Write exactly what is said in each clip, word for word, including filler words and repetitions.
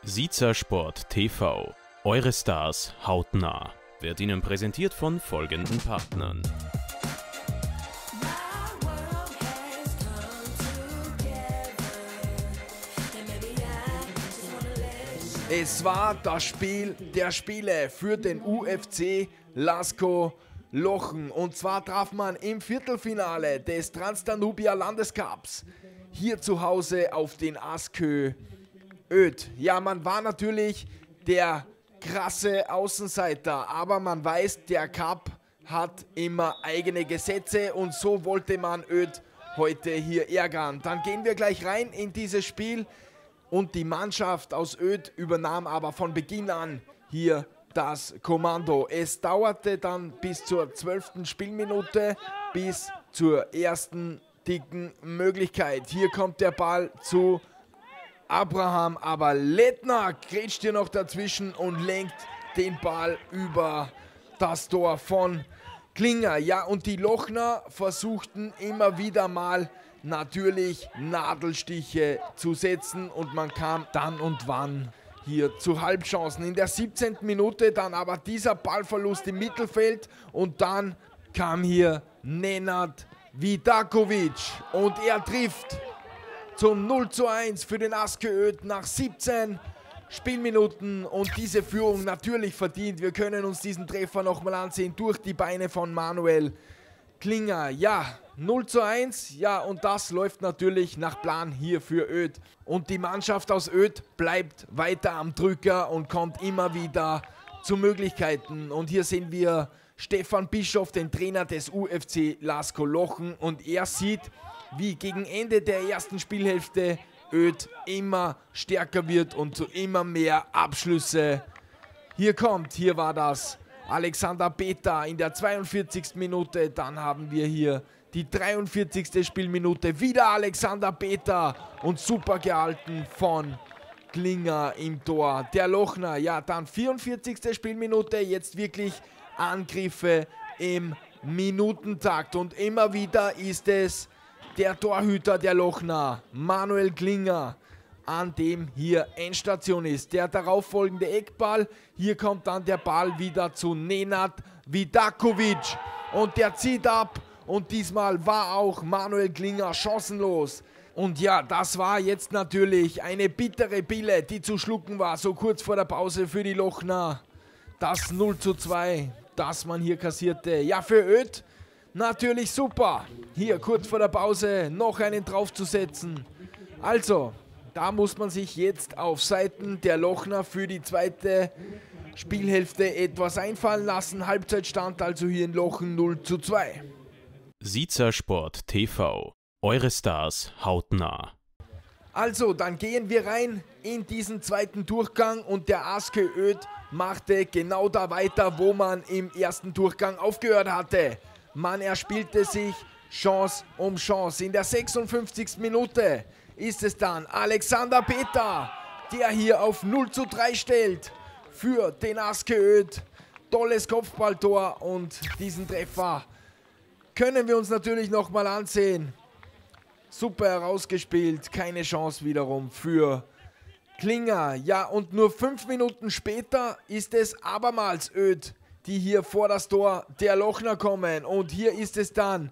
Siezer Sport T V. Eure Stars hautnah. Wird Ihnen präsentiert von folgenden Partnern. Es war das Spiel der Spiele für den U F C Lasko Lochen. Und zwar traf man im Viertelfinale des Transdanubia Landescups hier zu Hause auf den ASKÖ Öd. Ja, man war natürlich der krasse Außenseiter, aber man weiß, der Cup hat immer eigene Gesetze und so wollte man Öd heute hier ärgern. Dann gehen wir gleich rein in dieses Spiel. Und die Mannschaft aus Öd übernahm aber von Beginn an hier das Kommando. Es dauerte dann bis zur zwölften Spielminute, bis zur ersten dicken Möglichkeit. Hier kommt der Ball zu Abraham, aber Lettner grätscht hier noch dazwischen und lenkt den Ball über das Tor von Klinger. Ja, und die Lochner versuchten immer wieder mal natürlich Nadelstiche zu setzen und man kam dann und wann hier zu Halbchancen. In der siebzehnten Minute dann aber dieser Ballverlust im Mittelfeld und dann kam hier Nenad Vidakovic und er trifft zum null zu eins für den ASKÖ Öd nach siebzehn Spielminuten und diese Führung natürlich verdient. Wir können uns diesen Treffer nochmal ansehen durch die Beine von Manuel Klinger. Ja, null zu eins, ja, und das läuft natürlich nach Plan hier für Öd. Und die Mannschaft aus Öd bleibt weiter am Drücker und kommt immer wieder zu Möglichkeiten. Und hier sehen wir Stefan Bischof, den Trainer des U F C Lasko Lochen. Und er sieht, wie gegen Ende der ersten Spielhälfte Öd immer stärker wird und zu immer mehr Abschlüsse hier kommt. Hier war das Alexander Beta in der zweiundvierzigsten Minute. Dann haben wir hier die dreiundvierzigste Spielminute. Wieder Alexander Beta und super gehalten von Klinger im Tor. Der Lochner, ja, dann vierundvierzigste Spielminute. Jetzt wirklich Angriffe im Minutentakt. Und immer wieder ist es der Torhüter der Lochner, Manuel Klinger, an dem hier Endstation ist. Der darauffolgende Eckball. Hier kommt dann der Ball wieder zu Nenad Vidakovic. Und der zieht ab. Und diesmal war auch Manuel Klinger chancenlos. Und ja, das war jetzt natürlich eine bittere Pille, die zu schlucken war, so kurz vor der Pause für die Lochner. Das null zu zwei, das man hier kassierte. Ja, für Öd natürlich super. Hier kurz vor der Pause noch einen draufzusetzen. Also, da muss man sich jetzt auf Seiten der Lochner für die zweite Spielhälfte etwas einfallen lassen. Halbzeitstand also hier in Lochen null zu zwei. Siezer Sport T V. Eure Stars hautnah. Also, dann gehen wir rein in diesen zweiten Durchgang und der ASKÖ Öd machte genau da weiter, wo man im ersten Durchgang aufgehört hatte. Man erspielte sich Chance um Chance. In der sechsundfünfzigsten Minute ist es dann Alexander Beta, der hier auf null zu drei stellt für den ASKÖ Öd. Tolles Kopfballtor und diesen Treffer können wir uns natürlich nochmal ansehen. Super herausgespielt, keine Chance wiederum für Klinger. Ja, und nur fünf Minuten später ist es abermals Öd, die hier vor das Tor der Lochner kommen. Und hier ist es dann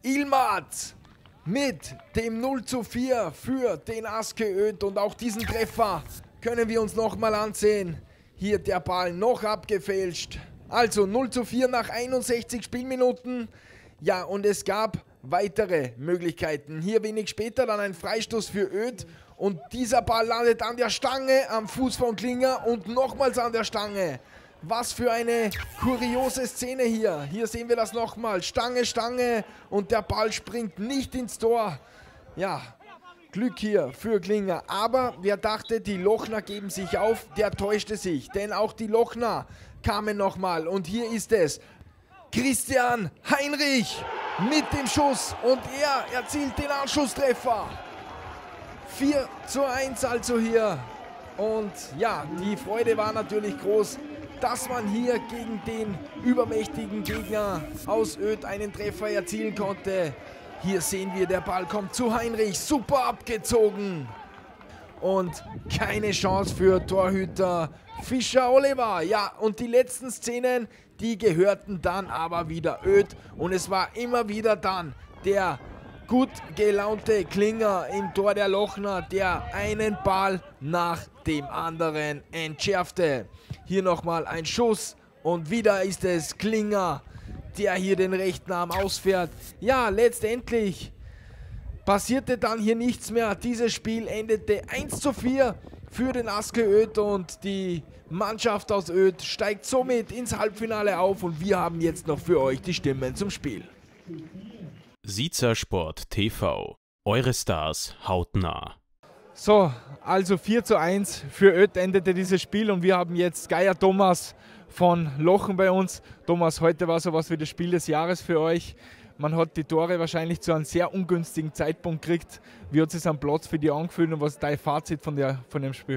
Ilmaz mit dem null zu vier für den ASKÖ Öd. Und auch diesen Treffer können wir uns nochmal ansehen. Hier der Ball noch abgefälscht. Also null zu vier nach einundsechzig Spielminuten. Ja, und es gab weitere Möglichkeiten. Hier wenig später dann ein Freistoß für Öd. Und dieser Ball landet an der Stange am Fuß von Klinger und nochmals an der Stange. Was für eine kuriose Szene hier. Hier sehen wir das nochmal. Stange, Stange und der Ball springt nicht ins Tor. Ja, Glück hier für Klinger. Aber wer dachte, die Lochner geben sich auf, der täuschte sich. Denn auch die Lochner kamen nochmal. Und hier ist es Christian Heinrich mit dem Schuss. Und er erzielt den Anschlusstreffer. vier zu eins also hier. Und ja, die Freude war natürlich groß, dass man hier gegen den übermächtigen Gegner aus Öd einen Treffer erzielen konnte. Hier sehen wir, der Ball kommt zu Heinrich, super abgezogen. und keine Chance für Torhüter Fischer Oliver. Ja, und die letzten Szenen, die gehörten dann aber wieder Öd und es war immer wieder dann der gut gelaunte Klinger im Tor der Lochner, der einen Ball nach dem anderen entschärfte. Hier nochmal ein Schuss und wieder ist es Klinger, der hier den rechten Arm ausfährt. Ja, letztendlich passierte dann hier nichts mehr. Dieses Spiel endete eins zu vier für den ASKÖ Öd und die Mannschaft aus Öd steigt somit ins Halbfinale auf und wir haben jetzt noch für euch die Stimmen zum Spiel. Siezer Sport T V. Eure Stars hautnah. So, also vier zu eins für Öd endete dieses Spiel und wir haben jetzt Geier Thomas von Lochen bei uns. Thomas, heute war sowas wie das Spiel des Jahres für euch. Man hat die Tore wahrscheinlich zu einem sehr ungünstigen Zeitpunkt gekriegt. Wie hat es am Platz für dich angefühlt und was ist dein Fazit von, der, von dem Spiel?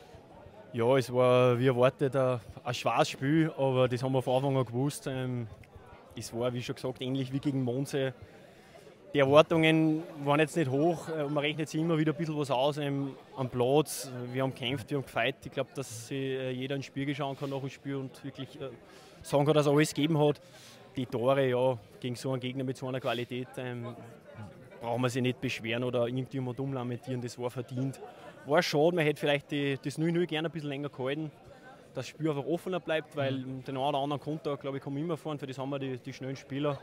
Ja, es war wie erwartet ein, ein schweres Spiel, aber das haben wir von Anfang an gewusst. Ähm, es war, wie schon gesagt, ähnlich wie gegen Monse. Die Erwartungen waren jetzt nicht hoch, man rechnet sich immer wieder ein bisschen was aus ähm, am Platz. Wir haben gekämpft, wir haben gefeitet. Ich glaube, dass sich äh, jeder ein Spiel schauen kann nach dem Spiel und wirklich äh, sagen kann, dass er alles gegeben hat. Die Tore, ja, gegen so einen Gegner mit so einer Qualität ähm, brauchen wir sich nicht beschweren oder irgendjemand umlamentieren, das war verdient. War schade, man hätte vielleicht die, das null null gerne ein bisschen länger gehalten, dass das Spiel einfach offener bleibt, weil den einen oder anderen Konter, glaube ich, kommen immer fahren, für das haben wir die, die schnellen Spieler.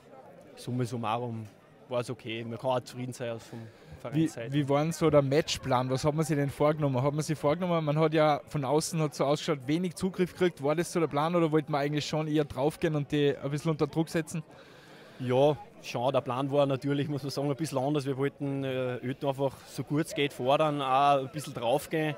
Summa summarum war es okay, man kann auch zufrieden sein aus vom Vereinsseite. Wie, wie war denn so der Matchplan? Was hat man sich denn vorgenommen? Hat man sich vorgenommen, man hat ja von außen hat so ausgeschaut, wenig Zugriff gekriegt. War das so der Plan oder wollte man eigentlich schon eher draufgehen und die ein bisschen unter Druck setzen? Ja, schon, der Plan war natürlich, muss man sagen, ein bisschen anders. Wir wollten äh, Öd einfach so gut es geht fordern, auch ein bisschen draufgehen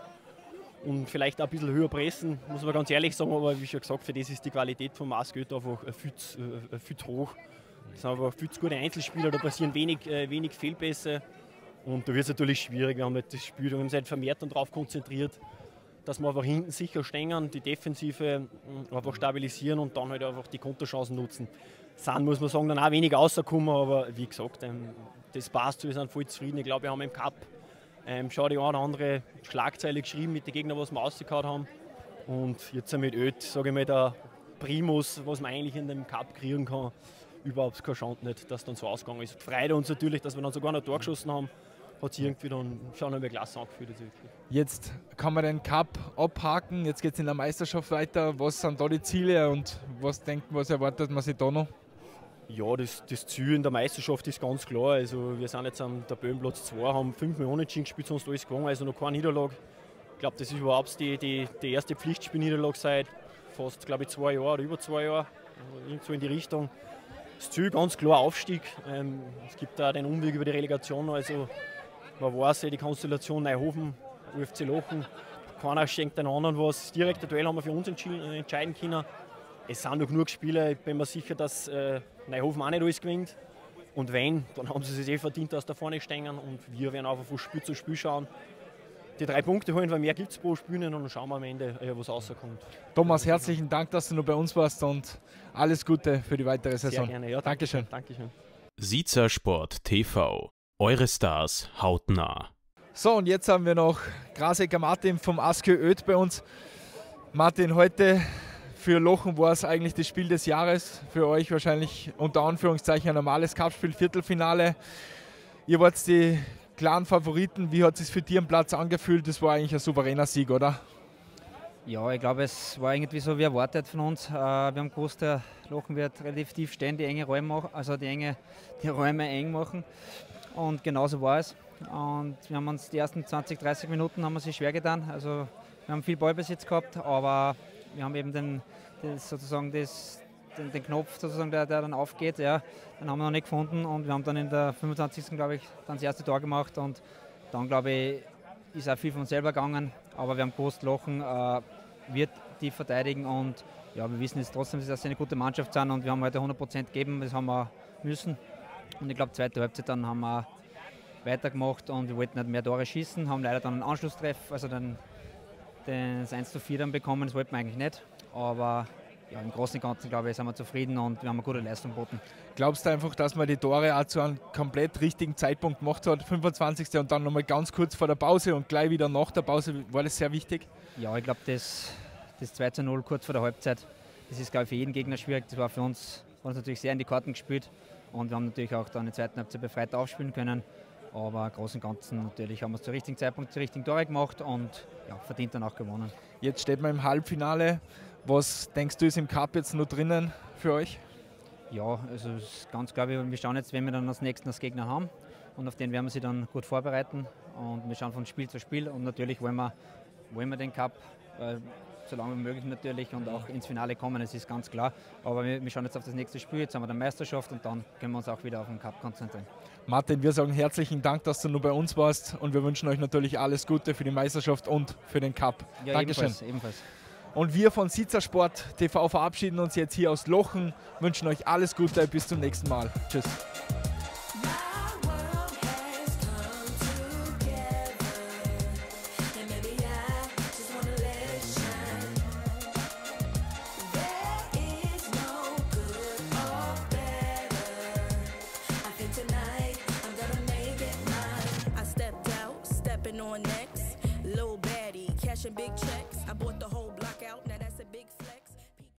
und vielleicht auch ein bisschen höher pressen, muss man ganz ehrlich sagen. Aber wie schon gesagt, für das ist die Qualität vom ASKÖ Öd einfach viel, äh, viel zu hoch. Das sind aber viel zu gute Einzelspieler, da passieren wenig, äh, wenig Fehlpässe und da wird es natürlich schwierig. Wir haben halt das Spiel, wir haben uns halt vermehrt darauf konzentriert, dass wir einfach hinten sicher stehen, die Defensive äh, einfach stabilisieren und dann halt einfach die Konterchancen nutzen. Sind, muss man sagen, dann auch wenig rausgekommen, aber wie gesagt, ähm, das passt, wir sind voll zufrieden. Ich glaube, wir haben im Cup ähm, schon die eine oder andere Schlagzeile geschrieben mit den Gegnern, was wir rausgehauen haben. Und jetzt mit Öd, sage ich mal, der Primus, was man eigentlich in dem Cup kriegen kann, überhaupt keine Chance nicht, dass dann so ausgegangen ist. Freut uns natürlich, dass wir dann sogar noch ein Tor geschossen haben. Hat sich irgendwie dann schon einmal klasse angefühlt. Jetzt kann man den Cup abhaken, jetzt geht es in der Meisterschaft weiter. Was sind da die Ziele und was denkt, was erwartet man sich da noch? Ja, das, das Ziel in der Meisterschaft ist ganz klar. Also wir sind jetzt am Tabellenplatz zwei, haben fünf Millionen Unentschieden gespielt, sonst alles gewonnen, also noch keine Niederlage. Ich glaube, das ist überhaupt die, die, die erste Pflichtspielniederlage seit fast, glaube ich, zwei Jahren oder über zwei Jahren. Irgendwo in die Richtung. Das Ziel ganz klar Aufstieg. Ähm, es gibt da den Umweg über die Relegation. Also man weiß ja, die Konstellation Neuhofen, U F C Lochen, keiner schenkt den anderen was. Direkt Duell haben wir für uns entscheiden können. Es sind noch genug Spiele, ich bin mir sicher, dass äh, Neuhofen auch nicht alles gewinnt. Und wenn, dann haben sie es eh verdient, dass da vorne stehen. Und wir werden einfach von Spiel zu Spiel schauen. Die drei Punkte holen, weil mehr gibt es pro Spiel und dann schauen wir am Ende, was rauskommt. Thomas, herzlichen Dank, dass du noch bei uns warst und alles Gute für die weitere Saison. Sehr gerne, ja. Dankeschön. Dankeschön. Siezer Sport T V. Eure Stars hautnah. So, und jetzt haben wir noch Grasecker Martin vom ASKÖ Öd bei uns. Martin, heute für Lochen war es eigentlich das Spiel des Jahres. Für euch wahrscheinlich unter Anführungszeichen ein normales Cup-Spiel, Viertelfinale. Ihr wart die klaren Favoriten. Wie hat es für dich am Platz angefühlt? Das war eigentlich ein souveräner Sieg, oder? Ja, ich glaube, es war irgendwie so wie erwartet von uns. Wir haben gewusst, der Lochen wird relativ tief stehen, die enge Räume machen, also die, enge, die Räume eng machen. Und genauso war es. Und wir haben uns die ersten zwanzig, dreißig Minuten haben wir sich schwer getan. Also wir haben viel Ballbesitz gehabt, aber wir haben eben den, das, sozusagen das, den, den Knopf, sozusagen, der, der dann aufgeht, ja, den haben wir noch nicht gefunden. Und wir haben dann in der fünfundzwanzigsten glaube ich, dann das erste Tor gemacht. Und dann, glaube ich, ist auch viel von uns selber gegangen. Aber wir haben gewusst, Lochen äh, wird tief verteidigen. Und ja, wir wissen jetzt trotzdem, dass sie eine gute Mannschaft sind. Und wir haben heute hundert Prozent gegeben, das haben wir müssen. Und ich glaube, zweite Halbzeit dann haben wir weitergemacht und wir wollten nicht mehr Tore schießen, haben leider dann einen Anschlusstreff, also dann das eins zu vier dann bekommen, das wollten wir eigentlich nicht. Aber ja, im Großen und Ganzen, glaube ich, sind wir zufrieden und wir haben eine gute Leistung geboten. Glaubst du einfach, dass man die Tore auch zu einem komplett richtigen Zeitpunkt gemacht hat, fünfundzwanzigsten und dann nochmal ganz kurz vor der Pause und gleich wieder nach der Pause, war das sehr wichtig? Ja, ich glaube, das, das zwei zu null kurz vor der Halbzeit, das ist, glaube ich, für jeden Gegner schwierig. Das war für uns, uns natürlich sehr in die Karten gespielt und wir haben natürlich auch dann in der zweiten Halbzeit befreit aufspielen können. Aber im Großen und Ganzen natürlich haben wir es zum richtigen Zeitpunkt, zum richtigen Tore gemacht und ja, verdient dann auch gewonnen. Jetzt steht man im Halbfinale. Was denkst du, ist im Cup jetzt noch drinnen für euch? Ja, also es ist ganz klar, wir schauen jetzt, wenn wir dann als nächsten als Gegner haben und auf den werden wir sie dann gut vorbereiten und wir schauen von Spiel zu Spiel und natürlich wollen wir, wollen wir den Cup äh, so lange wie möglich natürlich und auch ins Finale kommen, das ist ganz klar. Aber wir, wir schauen jetzt auf das nächste Spiel, jetzt haben wir die Meisterschaft und dann können wir uns auch wieder auf den Cup konzentrieren. Martin, wir sagen herzlichen Dank, dass du nur bei uns warst und wir wünschen euch natürlich alles Gute für die Meisterschaft und für den Cup. Ja, Dankeschön. Ebenfalls, ebenfalls. Und wir von Sitzersport T V verabschieden uns jetzt hier aus Lochen, wünschen euch alles Gute, bis zum nächsten Mal. Tschüss. On next, little baddie, cashing big checks.